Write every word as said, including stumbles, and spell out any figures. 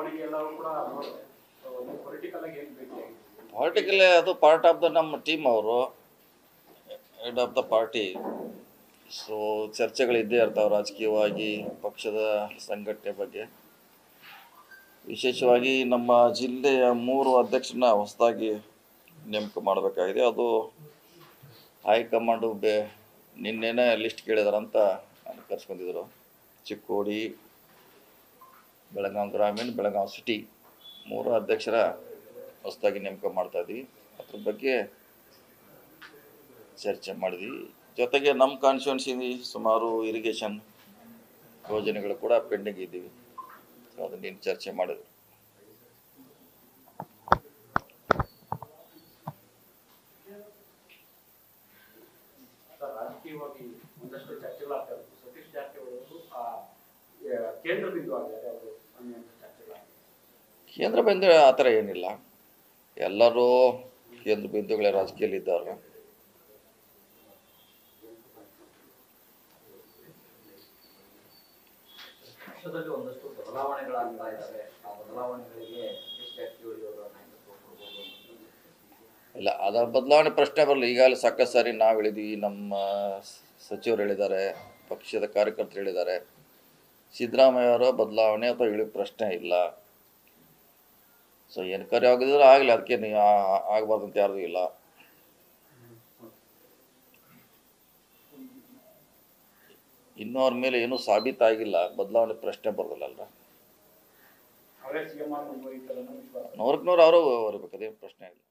ಮೆರವಣಿಗೆ ಎಲ್ಲವೂ ಕೂಡ ನೋಡಿದೆ. ಪೊಲಿಟಿಕಲ್ ಆಗಿ ಏನು ಭೇಟಿ ಆಗಿದೆ? ಪೊಲಿಟಿಕಲ್ ಅದು ಪಾರ್ಟ್ ಆಫ್ ದ ನಮ್ಮ ಟೀಮ್, ಅವರು head of the party. So ಚರ್ಚೆಗಳಿದ್ದೇ ಇರ್ತಾವೆ ರಾಜಕೀಯವಾಗಿ, ಪಕ್ಷದ ಸಂಘಟನೆ ಬಗ್ಗೆ. ವಿಶೇಷವಾಗಿ ನಮ್ಮ ಜಿಲ್ಲೆಯ ಮೂರು ಅಧ್ಯಕ್ಷರನ್ನ ಹೊಸದಾಗಿ ನೇಮಕ ಮಾಡಬೇಕಾಗಿದೆ. ಅದು ಹೈಕಮಾಂಡು ಬೇ ನಿನ್ನೆನೇ ಲಿಸ್ಟ್ ಕೇಳಿದಾರಂತ ನಾನು ಕರ್ಸ್ಕೊಂಡಿದ್ರು. ಚಿಕ್ಕೋಡಿ, ಬೆಳಗಾವಿ ಗ್ರಾಮೀಣ, ಬೆಳಗಾವಿ ಸಿಟಿ ಮೂರು ಅಧ್ಯಕ್ಷರ ಹೊಸದಾಗಿ ನೇಮಕ ಮಾಡ್ತಾಯಿದ್ವಿ. ಅದ್ರ ಬಗ್ಗೆ ಚರ್ಚೆ ಮಾಡಿದ್ವಿ. ಜೊತೆಗೆ ನಮ್ಮ ಕಾನ್ಸ್ಟಿಟ್ಯೂನ್ಸಿ ಸುಮಾರು ಇರಿಗೇಷನ್ ಯೋಜನೆಗಳು ಕೂಡ ಪೆಂಡಿಂಗ್ ಇದ್ದೀವಿ. ಸೊ ಅದನ್ನೇನು ಚರ್ಚೆ ಮಾಡಿದ್ವಿ. ರಾಜಕೀಯವಾಗಿ ಒಂದಷ್ಟು ಚರ್ಚೆಗಳಾಗ್ತಾ ಇತ್ತು. ಸತೀಶ್ ಜಾರಕಿಹೊಳಿ ಕೇಂದ್ರ ಬಿಂದು ಆಗಿದ್ದಾರೆ ಅವರು ಚರ್ಚೆಗಳಾಗ್ತದೆ. ಕೇಂದ್ರ ಬಿಂದು ಆ ಥರ ಏನಿಲ್ಲ, ಎಲ್ಲರೂ ಕೇಂದ್ರ ಬಿಂದುಗಳೇ ರಾಜಕೀಯದಲ್ಲಿ ಇದ್ದಾರೆ. ಪಕ್ಷದಲ್ಲಿ ಒಂದಷ್ಟು ಬದಲಾವಣೆಗಳಾಗ್ತಾ ಇದ್ದಾವೆ. ಆ ಬದಲಾವಣೆಗಳಿಗೆ ಸತೀಶ್ ಜಾರಕಿಹೊಳಿ ಅವರ ನಾಯಕತ್ವ ಕೊಡ್ಬೋದು? ಇಲ್ಲ, ಅದರ ಬದಲಾವಣೆ ಪ್ರಶ್ನೆ ಬರಲ್ಲ. ಈಗಾಗಲೇ ಸಾಕಷ್ಟು ಸಾರಿ ನಾವು ಹೇಳಿದ್ವಿ, ನಮ್ಮ ಸಚಿವರು ಹೇಳಿದ್ದಾರೆ, ಪಕ್ಷದ ಕಾರ್ಯಕರ್ತರು ಹೇಳಿದ್ದಾರೆ. ಸಿದ್ದರಾಮಯ್ಯವರ ಬದಲಾವಣೆ ಅಥವಾ ಇಳಿ ಪ್ರಶ್ನೆ ಇಲ್ಲ. ಸೊ ಏನು ಕಾರ್ಯ ಆಗಿದ್ರೆ ಆಗಲಿ, ಅದಕ್ಕೆ ನೀವು ಆಗಬಾರ್ದಂತ ಯಾರ್ದು ಇಲ್ಲ. ಇನ್ನೂ ಅವ್ರ ಮೇಲೆ ಏನೂ ಸಾಬೀತಾಗಿಲ್ಲ, ಬದಲಾವಣೆ ಪ್ರಶ್ನೆ ಬರೋದಿಲ್ಲ. ನೂರಕ್ಕೆ ನೂರು ಅವರು ಬರಬೇಕು, ಅದೇನು ಪ್ರಶ್ನೆ ಇಲ್ಲ.